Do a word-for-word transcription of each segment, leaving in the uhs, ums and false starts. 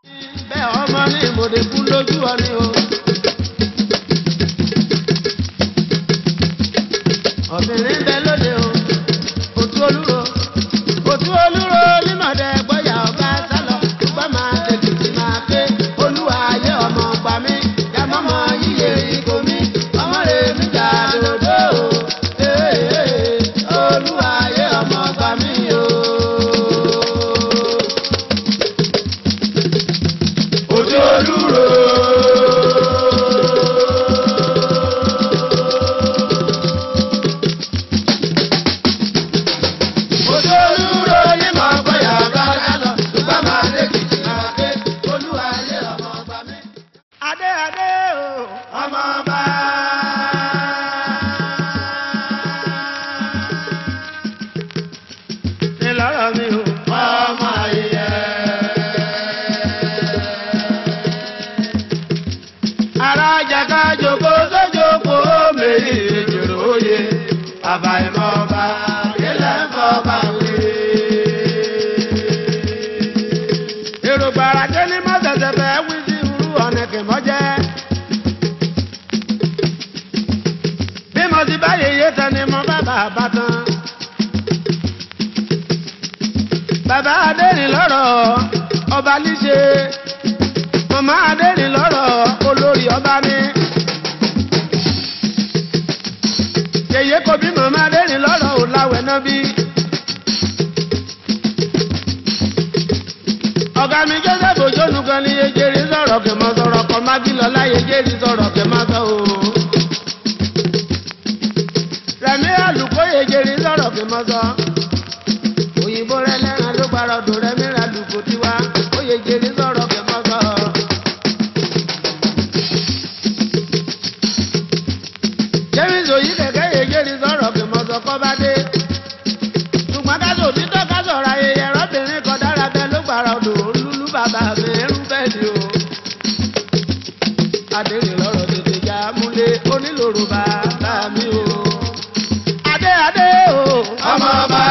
bẹ́ẹ̀ ọmọ ní ìmọ̀dé kú lójú ọ ni o. obìnrin bẹ lóde o òtú olúro òtú olúro nímọ̀dé gbọ́yà ọba sálọ gbọ́ máa tètè máa pé olúwa ayé ọmọ gbà mí yá mọ́mọ́ yíyẹ ìgò mi ọmọ rẹ̀ mi jà lódò olúwa ayé ọmọ gbà mí o. òtú olúro. Bàbá Adérin lọ́rọ̀ ọba líṣe, màmá Adérin lọ́rọ̀ olórí ọba ní. Yèyé kò bí màmá Adérin lọ́rọ̀ òláwẹ̀ náà bí. Ọ̀gá mi Joseph Ojónú kan ní Ejeri sọ̀rọ̀ kẹ̀ mọ́ sọ̀rọ̀ kọ́ Mágílọ́lá Ejeri sọ̀rọ̀ kẹ̀ mọ́ sọ o. Rẹ̀mí Àlùkò Ejeri sọ̀rọ̀ kẹ̀ mọ́ sọ. Òyìnbó rẹ̀ lẹ́ràn ló gbàrọ̀ dò rẹ̀ mìíràn lùkù tiwa ó yẹ jẹ́rí sọ̀rọ̀ kẹ̀ mọ́ sọ. James Oyi kẹ̀kẹ́ yẹ jẹ́rí sọ̀rọ̀ kẹ̀ mọ́ sọ kọ́ bá dé. Ṣùgbọ́n káṣọ òtítọ́ káṣọ ra yẹyẹ rọ́bìnrin kan dára bẹ́ẹ̀ ló gbàrọ̀ dò lúlú bàbá mi ẹrú bẹ́ẹ̀ ni o. Adérin lọ́rọ̀ tètè já múlé onílòrò bàbá mi o. Adé adé o ọmọ ọba.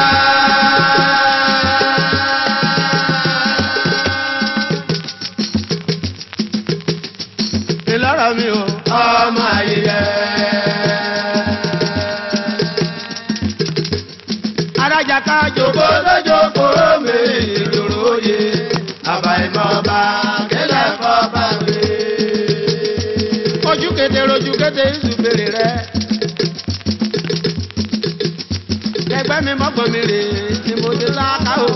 Lọ́rọ̀ mi o ọmọ ayẹyẹ. Arájàká jòkó lójókòó mi ìdúró yé àbàìmọ̀ ọba kílẹ̀ fọba mi. Ojú kété rojú kété ìsúbèrè rẹ̀. Ẹgbẹ́ mi mọ́gbọ́n mi rè ni mo ti sáká o.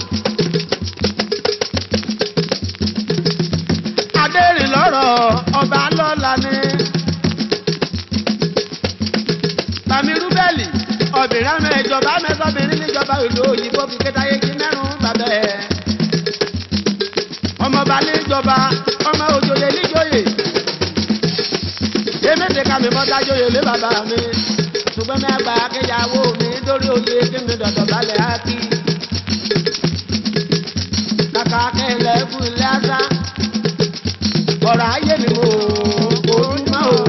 Adérin lọ́rọ̀ ọba lọ́la ni. Bàmí Rúbẹ́lì ọ̀bìnrin àmọ́ ìjọba mẹ́sọ̀bìnrin níjọba ìlú òyìnbó fi kétáyé kí mẹ́rùn bàbá ẹ̀. Ọmọọba níjọba ọmọ òjòyè níjòyè. Èméjì ká mi mọ́ta jòyè lé bàbá mi. Ṣùgbọ́n mi àgbà akéyàwó mi lórí oyè kí mi dọ̀dọ̀ balẹ̀ á kí. Kàkà akẹ́lẹ̀ fún ilé àṣà. Ọ̀rọ̀ ayé ni mo ojúmọ́ o.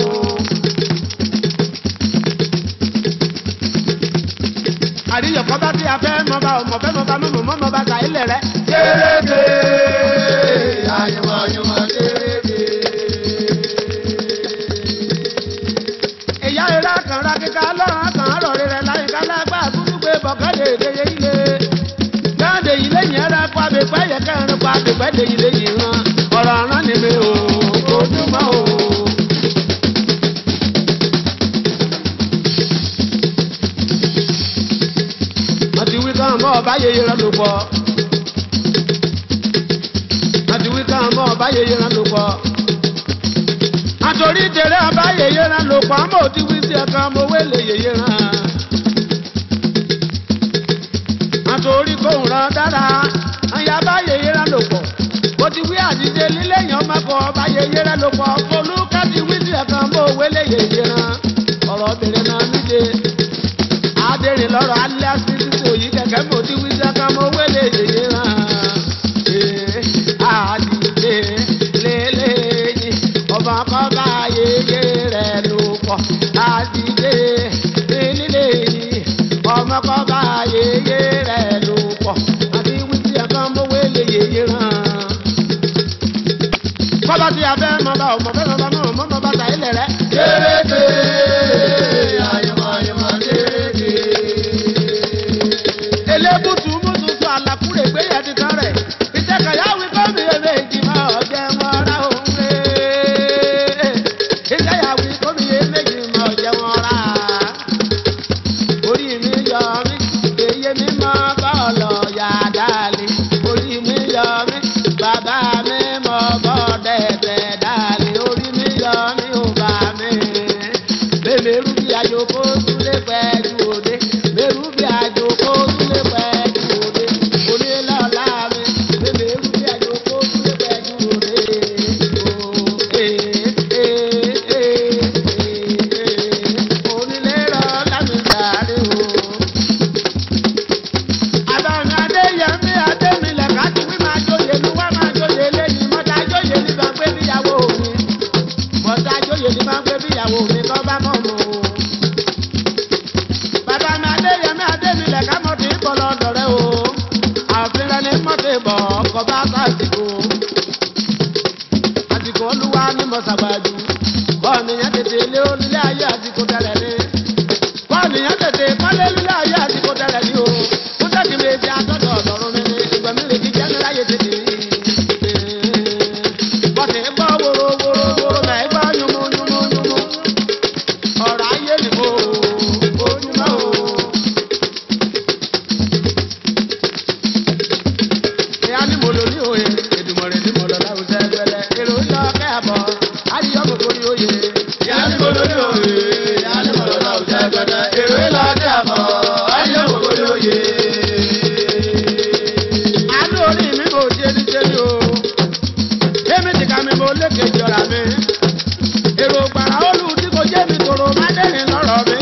Àríyọ̀ kọ́ bá tí a fẹ́ mọ́ bá ọmọ fẹ́ mọ́ bá mọ́ mọ́ mọ́ bá ta ilẹ̀ rẹ̀. Kéréje àyùmọ̀ àyùmọ̀ kéréje. Ìyá ìrà kan ra kíkà lọ́rùn kan rọ̀ rẹ̀ láyé ká lágbá àtúntò gbé bọ̀kẹ́lẹ̀ èdèyẹ ilé. Gáàdé ilé yẹn rẹ̀ kó abẹ́pẹ́ yẹ kẹrin kó abẹ́pẹ́ dé ilé yìí hàn. Ọ̀rọ̀ ọ̀ràn ni mi o. Ojúmọ́ o. Wọ́n ti wí kàn mọ́ ọba yeye rán ló pọ̀. Wọ́n ti wí kàn mọ́ ọba yeye rán ló pọ̀. Àtòrí tèrè ọba yeye rán ló pọ̀. Àmọ́ òtí wí sí ẹ̀ka mo wélé yeye rán. Àtòrí kòun rán dára. Àyà bá yeye rán ló pọ̀. Mo ti wí àdìjẹ lílé yàn má kọ ọba yeye rẹ ló pọ̀ Folúkà ti wí sí ẹ̀kan bó wélé yeye rán ọ̀rọ̀ obìnrin náà níje Adérin lọ́rọ̀ alẹ́ àṣírí òyì kẹ̀kẹ́ mo ti wí sí ẹ̀kan bó wélé yeye rán àdìjẹ lélẹ́yìn ọba kọ́ba yeye rẹ ló pọ̀ àdìjẹ lélẹ́yìn ọmọ kọ́ba yeye rẹ ló pọ̀ àti wí sí ẹ̀kan bó wélé yeye rán. ọmọ fẹ́ bàbá mọ̀ mọ́ mọ́ bàtà ilẹ̀ rẹ̀. Kéréké àyùmọ̀ àyùmọ̀ kéréké. Elébùtù mútùtù àlàkùrẹ̀ gbé yẹn ti tán rẹ̀. Ìṣẹ̀kẹ̀yà wí kọ́ mi yé méjì máa ọ̀jẹ̀ wọn ra òun rẹ̀. Ìṣẹ̀yà wí kọ́ mi yé méjì máa ọ̀jẹ̀ wọn ra. Orí mi yọ mí, èyí mi mọ́ bọ́ọ̀lù yàrá lé. Orí mi yọ mí, bàbá mi mọ́ bọ́ọ̀dẹ̀ tẹ̀ dálé. Orí mi yọ mí ò bá mi. Bẹ́ẹ̀ni rúbí àjòkó súlé pẹ̀lú òde. Bẹ́ẹ̀rù bí àjòkó súlé pẹ̀lú òde. Onílọ́lá mi, bẹ́ẹ̀ni rúbí àjòkó súlé pẹ̀lú òde. Onílọ́lá mi sáré o. Àbàmì Adéyẹmí Adémilẹ̀ káàkiri máa jóye ní wá máa jóye lẹ́yìn. Mọ́tà jóye ní bá pé bíyàwó mi. Mọ́tà jóye ní bá pé bíyàwó mi kọ́ bá mọ̀ mọ́ o. Bàbá mi Adéyẹmí Adémilẹ̀ ká mọ̀ tí ń bọ̀ lọ́dọ̀ rẹ o. Àfihàn ni mọ̀ tí bọ̀ ọkọ̀ bá sàtìkò. Àsìkò olúwa ni mo ṣàgbàjù. Bọ́ọ̀nìyàn tètè lé onílé ayé àsìkò tẹ̀lẹ̀ ni. Bọ́ọ̀nìyàn tètè kọ́lé nílé ayé àsìkò tẹ̀lẹ̀ ni o. Ó tẹ̀kí mi ti àtọ́jọ́ ọ̀dọ́rùn mi ni. Ìgbà mi lè fi jẹ́ nílá ayé tètè ní. Bọ́ọ̀nì gbọ́ wóró wóró wóró náà gbọ́ yúnmú yúnmú yúnmú. Ọ̀rọ̀ ayé ni mo ojúmọ́ o. Ìyá ni mo lò ní òye, Èdùmàrè ni mo lọ láwùjọ ẹgbẹ́lẹ́. Èrò ń lọ kẹ́ àbọ̀, àdìyọ́ gbogbo ní òye. Ìyá ni mo lò ní òye, ìyá ni mo lọ láwùjọ ẹgbẹ́lẹ́. Èrò ń lọ kẹ́ àbọ̀, àdìyọ́ gbogbo ní òye. Àánú orí mi kò ṣe ní ṣe ní o. Èmi ti ka mi mo lékè jọra mi. Èrò gbàrà olú tí kò jẹ́ mi tòrò má dẹ́rìn lọ́rọ̀ mi.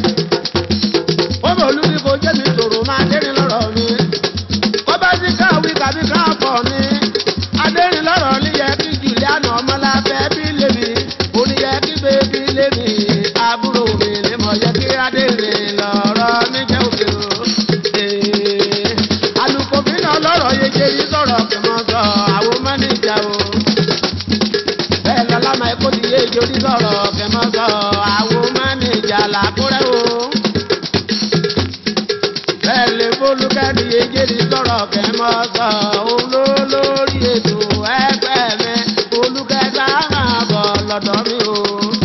Ó bò olú tí kò jẹ́ mi tòrò má dẹ́rìn lọ́rọ̀ mi. Ó bá ti káwí kàbí káàpọ̀ mi. Adẹ́rìn lọ́rọ̀ ní yẹ kí Jùlíánù ọmọláfẹ́ bí lé mi. Ó ní yẹ kí bébí lé mi. Àbúrò mi ni mo yẹ kí adẹ́rìn lọ́rọ̀ mi jẹ́ òkè o. Alùpùpù náà lọ́rọ̀ yege yìí sọ̀rọ̀ kì mọ́ sọ àwọn mọ́nìjà o. Bẹ́ẹ̀ lọ́lá máa kó ti yé ìjọ sọ̀rọ̀ kì mọ́ sọ àwọn mọ́nìjà làkúrẹ́ o. Bẹ́ẹ̀ lè Fọlúkẹ́ yege yìí sọ̀rọ̀ kì mọ́ sọ òun ló lórí ètò ẹgbẹ́ mi. Fọlúkẹ́ sáà máa bọ̀ lọ́dọ̀ mi o.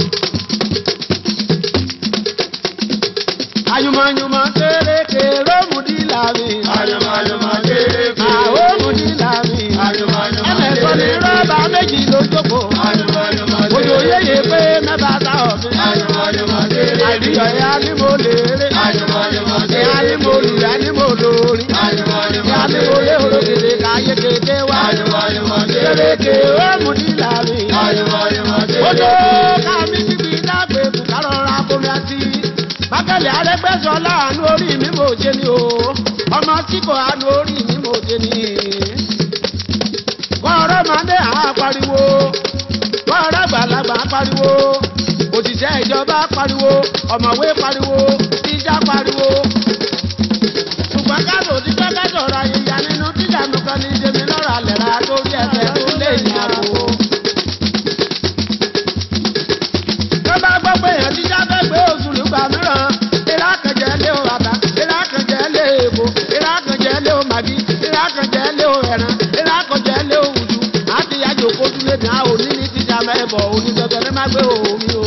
Ayùmọ̀yùmọ̀ kéréké rómùdí làmì. Ayùmọ̀yùmọ̀ kéréké rómùdí làmì. Ayùmọ̀yùmọ̀ kéréké ẹ̀mẹ̀kọ́ ni rọ́bà méjì ló jókòó. Ayùmọ̀yùmọ̀ kéréké òjò yéye pé mẹ́fà sá ọ̀fin. Ayùmọ̀yùmọ̀ kéréké àdìyọ̀ ya ni mo lè rè. Ayùmọ̀yùmọ̀ kéréké ìyá ni mo lù ya ni mo lórí. Ayùmọ̀yùmọ̀ kéréké ìyá ni mo lé olókèdè káyé kété wá. Ayùmọ̀yùmọ̀ kéréké rómùdí làmì. Ayùmọ̀yùmọ̀ kéréké òjò kámi síbi dágbé kùkárọ̀ra bomi àti. Bákẹ́lẹ̀ Arẹ́gbẹ́ṣọlá àánú orí mi mò ṣe ni o. Ọmọ tí kò àánú orí mi mò ṣe ni. Kọ́ọ̀rọ̀ mọ́ndé àá pariwo. Kọ́ọ̀rọ̀ àgbàlagbà pariwo. Òṣìṣẹ́ ìjọba pariwo. Ọ̀mọ̀wé pariwo. Tíjà pariwo. Ṣùgbọ́n káàtó tí kọ́kẹ́ sọ̀rọ̀ àyíyá nínú tíjà nìkan ní ṣe mi lọ́rọ̀ àlẹ́ra lórí ẹsẹ̀ tó lè yàgò. Tó bá gbọ́ pé èèyàn tíjà fẹ́ gbé oṣù lùgbà mìíràn. Ìlà kẹjẹ lé o bàbá, ìlà kẹjẹ lé èbò, ìlà kẹjẹ lé o màgí, ìlà kẹjẹ lé o ẹ̀ràn, ìlà kẹjẹ lé o wùdú. Àti ìyájò kojú lé ní àwọn òní ní tíjà mẹ́bọ̀ òní gbẹgbẹ ní má gbé omi o.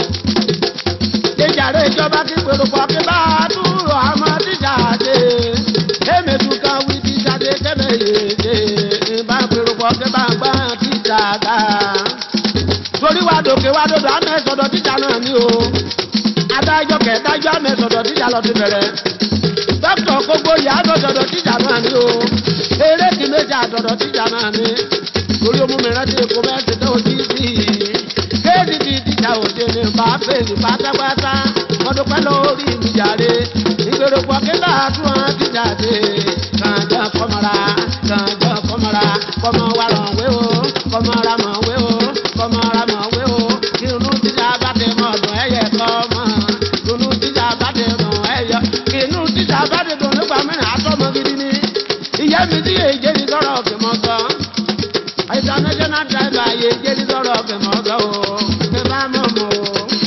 Ìjàre ìjọba kí pèrò pọ̀ kí bá a dúró àmọ́ tíjà dé. Èmi tún kan wí tíjà dé kẹ́mẹ̀ yé dé. Ìbá pèrò pọ̀ kí bá a gbá tíjà dá. Torí wá dòkè wá dòdò àmẹ́ sọ̀dọ̀ tíjà náà ní o. Adájọ́ kẹ̀ẹ́dájọ́ àmẹ́ sọ̀dọ̀ tíjà lọ ti bẹ̀rẹ̀. Dókítà gbogbo yà á sọ̀dọ̀ tíjà náà ní o. Eré kì méjì àsọ̀dọ̀ tíjà náà ní. Torí omu mi rántí èkó mẹ́sì tó ti sí i. Kéèdì ti tíjà òde ní bá fèlì pátápátá. Wọ́n dúpẹ́ lórí mi jàre. Ìgbèrò pọ̀ kí bá a tún wọn tíjà dé. Kànjọ́ kọ́mọ́ra, kànjọ́ kọ́mọ́ra, kọ́mọ́ wa ràn wé o, kọ́mọ́ra mọ̀ wé o, kọ́mọ́ra mọ̀ wé o. Kí inú tíjà bá ti mọ̀ ọ̀dùn ẹ̀yẹ kọ́ mọ́. Inú tíjà bá ti dùn ẹ̀yọ. Inú tíjà bá ti dùn nígbà mìíràn àtọ́mọ gidi ni. Ìyá mi tí èjé ni sọ̀rọ̀ kì mọ́ sọ. International driver yé jẹ́ ní sọ̀rọ̀ kẹmọ́ sọ o ẹ bá mọ̀ mọ́ o.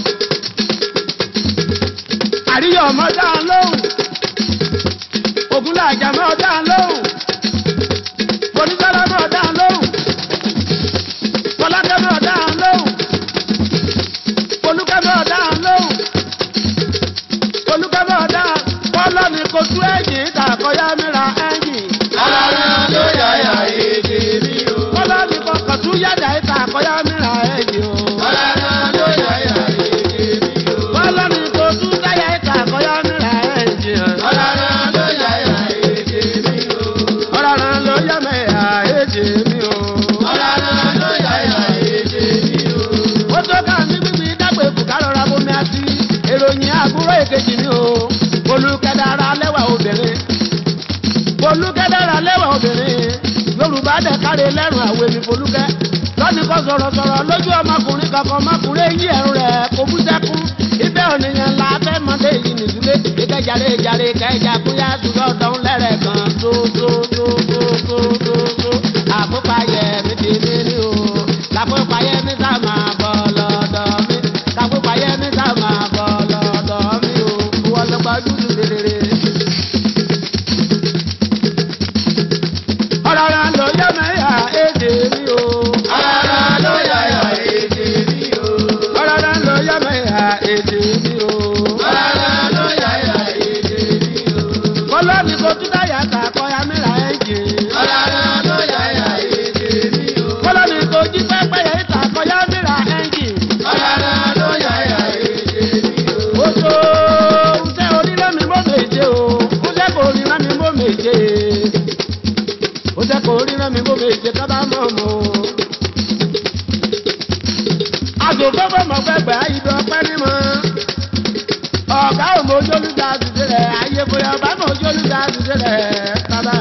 àríyọ̀ ọmọ dáhùn lóhùn ògúnlàjà mọ́ dáhùn lóhùn onísọ́lá mọ́ dáhùn lóhùn fọlákẹ́ mọ́ dáhùn lóhùn olúkẹ́ mọ́ dáhùn lóhùn olúkẹ́ mọ́ dáhùn kọ́lọ́ ni kò tú ẹ̀yìn kàkọ́yá mìíràn ẹ̀yìn. ọlọ́run ló yàyà èdè mi o. kọ́lọ́ ni kò kàn tú yàjà kàkọ́yá mìíràn ẹ̀yìn o. ọlọ́run ló yàyà èdè mi o. kọ́lọ́ ni kò tú táyà kàkọ́yá mìíràn ẹ̀yìn. ọlọ́run ló yàyà èdè mi o. ọlọ́run ló yà mẹ́yà èdè mi o. ọlọ́run ló yàyà èdè mi o. ó tó ká ní gbígbí dágbé kùkà lọ́ra bomi àti èròyìn àbúrò èkejì ni o. olùkẹ́dára lẹ́wà obìnrin olùkẹ́dára lẹ́wà obìnrin yorùbá dẹ̀ káre lẹ́rùn àwẹ̀ mi folúkẹ́ lọ́nìí kọ́ sọ̀rọ̀sọ̀rọ̀ lójú ọmọkùnrin kankan ọmọkùnrin yí ẹ̀rù rẹ̀ kò bú sẹ́kún ibẹ̀ ònìyàn ńlá fẹ́ mọ́tẹ́ yìí nìdúlé ìkẹjàre ìjàre ìkẹjà kúyà tùyọ̀ dán lẹ́rẹ̀ kan tó tó tó tó tó tó tó àkópayẹ̀ mi ti mi ní o làkópayẹ̀ mi sá máa bọ̀ lọ́dọ̀ mi làkópayẹ̀ mi sá máa bọ̀ lọ́dọ̀ mi o wọ́n lọ gbájú tó rere. ọ̀rọ̀ ló yẹ mẹ́yà èdè mi o. ọlọ́run ló yàyà èdè mi o. ọ̀rọ̀ ló yẹ mẹ́yà èdè mi o. ọlọ́run ló yàyà èdè mi o. kọ́lọ́ ni kò tún dáyà kà kọ́ya mìíràn ẹ̀jẹ̀. ọlọ́run ló yàyà èdè mi o. kọ́lọ́ ni kò jí pẹ́pẹ́ yẹ kà kọ́ya mìíràn ẹ̀jẹ̀. ọlọ́run ló yàyà èdè mi o. oṣù ṣe orílẹ̀ mi mọ́ méje o ó ṣe kò ríran mi mọ́ méje ó ṣe kò ríran mi mọ́ méje kábà mọ́ mọ́ o. àgùnfẹ́fẹ́ mọ̀ fẹ́gbẹ́ ayídọ̀ ọpẹ́ ní mọ́ ọ̀gá ò mọ ojúlùdá àdúgbò rẹ̀ ayé bóyá ọba mọ ojúlùdá àdúgbò rẹ̀ kábà.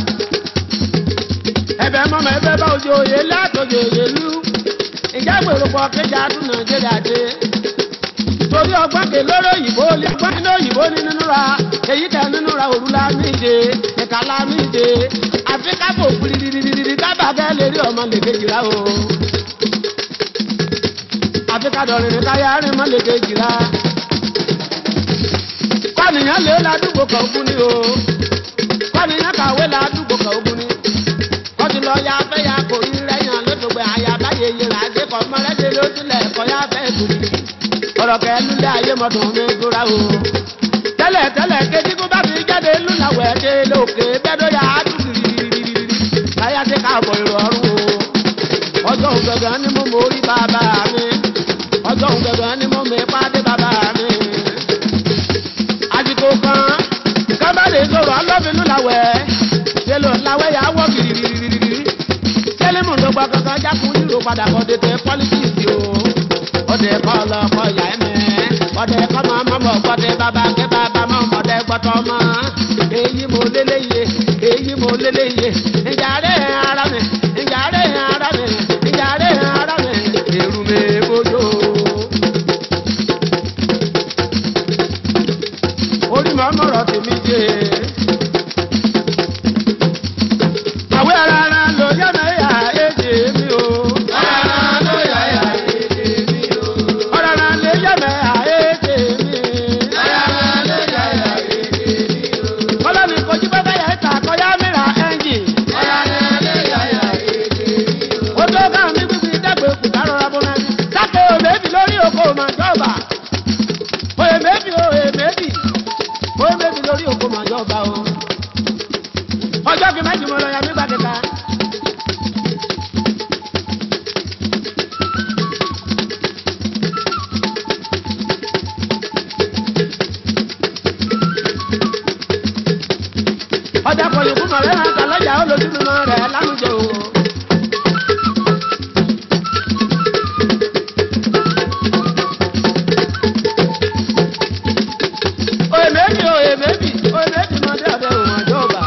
ẹ̀bẹ̀ mọ́mọ́ ẹ̀bẹ̀ bá ojú òye látòjò òye lú ìjà gbèrò pọ̀ kéjà tún nàìjíríà dé torí ọgbọ́n kè lóró òyìnbó lé ọgbọ́n nínú òyìnbó ní nínú ra èyí tẹ nínú ra òru la méje ẹ̀ka la méje àfi kábò kúrìrìrìrì kábàgẹ́ lè rí ọmọ lè kejì ra o àfi ká dọ̀rìnrìn káyà rìn mọ́ lè kejì ra kọ́nìyàn lè ládùúgbò kan ogun ni o kọ́nìyàn kàwé ládùúgbò kan ogun ni wọ́n ti lọ ya fẹ́ ya kò rí rẹ́yàn lóṣogbo àyàbá yeye rà á dé kọ́ mọ́lẹ́dẹ́ ló tilẹ̀ kọ́ ya fẹ́ kùrì ọ̀rọ̀ kẹ́lú lé ayé mọ́tò mi gbóra o. tẹ́lẹ̀ tẹ́lẹ̀ kejì kó bá fi jáde lùlàwọ̀ ẹ̀dẹ́ lókè bẹ́ẹ̀dọ́ yà á dùn rìrìrìrì láyà dé káàbọ̀ ìrọ̀rùn o. ọjọ́ ògàngàn ni mo mọ orí bàbá mi ọjọ́ ògàngàn ni mo mọ ipá dé bàbá mi. àsìkò kan kábàdé sọ̀rọ̀ ọlọ́fin lùlàwẹ̀ ṣe lò láwẹ̀ yà á wọ̀ kìrìrìrìrì tẹ́lẹ̀ mú lọ́gbà kankan jákun nílò padà kọ́ dé tẹ pọ́lísì o ọdẹ kọ lọ kọ yà ẹ mẹ ọdẹ kọ mọ mọmọ gbọdẹ bàbá kẹ bàbá mọ ọmọdé gbọtọ mọ èyí mo lélẹyẹ èyí mo lélẹyẹ ìjàre ara mi ìjàre ara mi ìjàre ara mi èrú mi bójú. orí mọ mọ̀rọ̀ tèmi jẹ àwẹ̀ ara ara ló yẹ mẹ́yà èdè mi o. ọjọ́ kí méjì mo lọ ya nígbà kẹta. ọjà pọ̀lì fún mọ̀rẹ́ hàn kà lọ́jà ó lójú mímọ́ rẹ̀ lánàjọ o. òye méjì òye méjì òye méjì mọ́dé ọ̀dẹ òun àjọ ọba.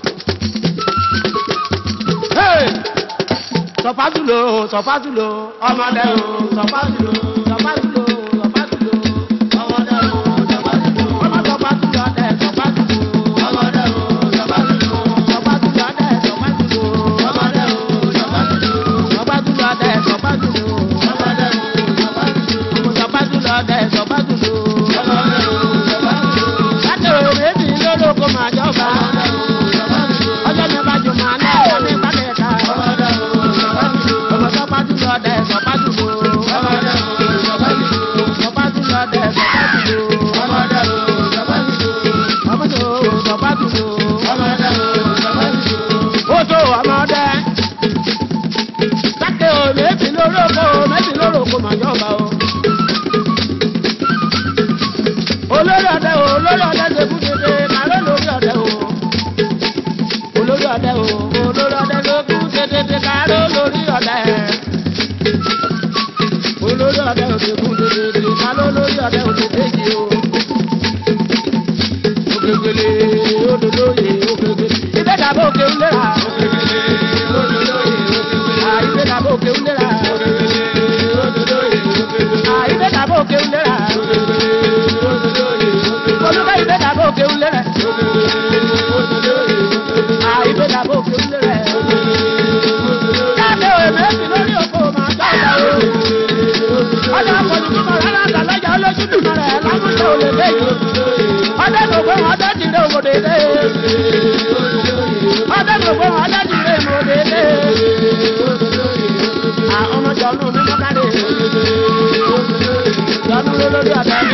sọfádùlò sọfádùlò ọmọdé o sọfádùlò sọfádùlò sọfádùlò ọmọdé o sọfádùlò ọmọ sọfádùlò ọdẹ sọfádùlò ọmọdé o sọfádùlò sọfádùlò ọdẹ sọfádùlò ọmọdé o sọfádùlò sọfádùlò ọdẹ sọfádùlò. ọdẹ òde kún dédé ká ló lórí ọdẹ òde déjì o. Ògègèlè olólóyè ògègèlè. Ibẹ̀ dàbọ̀ òkè ń lera. Ògègèlè olólóyè ògègèlè. À ibẹ̀ dàbọ̀ òkè ń lera. Ògègèlè olólóyè ògègèlè. À ibẹ̀ dàbọ̀ òkè ń lera. Ògègèlè olólóyè ògègèlè. Olúkẹ́ ibẹ̀ dàbọ̀ òkè ń lera. Ògègèlè olólóyè ògègèlè. À ibẹ̀ dàbọ̀ òkè ń lera. Káde òwe méjì lórí òkò máa gbà wá. Ọjọ́ àpọ̀jù tó mọ̀ rárá àtàlẹ́jà olójú dùnmọ̀ rẹ̀ lámúṣẹ́ òlè méjì. Ọdẹ gbogbo ọdẹ dìde òmòdè dé. Ọdẹ gbogbo ọdẹ dìde òmòdè dé. Àwọn ọmọ jọ̀ọ́nù ní mọ́kàdé. Jọ̀ọ́nù lólórí ọ̀dọ́.